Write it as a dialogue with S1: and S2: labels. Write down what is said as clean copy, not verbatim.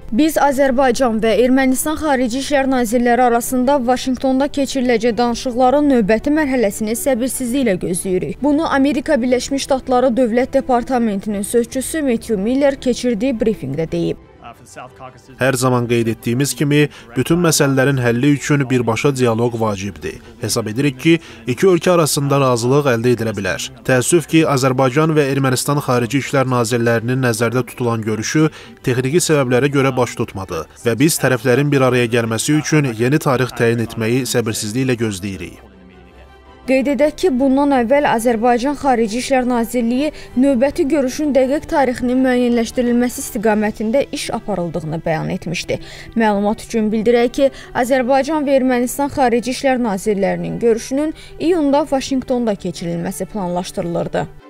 S1: Biz Azərbaycan və Ermənistan Xarici İşlər Nazirləri arasında Vaşinqtonda keçiriləcək danışıqların növbəti mərhələsini səbirsizliklə gözləyirik. Bunu Amerika Birləşmiş Ştatları Dövlət Departamentinin sözçüsü Matthew Miller keçirdiyi brifinqdə deyib.
S2: Hər zaman qeyd etdiyimiz kimi, bütün məsələlərin həlli üçün birbaşa diyaloq vacibdir. Hesab edirik ki, iki ölkə arasında razılıq əldə edilə bilər. Təəssüf ki, Azərbaycan və Ermənistan Xarici İşlər Nazirlərinin nəzərdə tutulan görüşü texniki səbəblərə görə baş tutmadı və biz tərəflərin bir araya gəlməsi üçün yeni tarix təyin etməyi səbirsizliklə gözləyirik.
S1: Qeyd edək ki, bundan əvvəl Azərbaycan Xarici İşlər Nazirliyi növbəti görüşün dəqiq tarixinin müəyyənləşdirilməsi istiqamətində iş aparıldığını bəyan etmişdi. Məlumat üçün bildirək ki, Azərbaycan və Ermənistan Xarici İşlər Nazirlərinin görüşünün iyunda Vaşinqtonda keçirilməsi planlaşdırılırdı.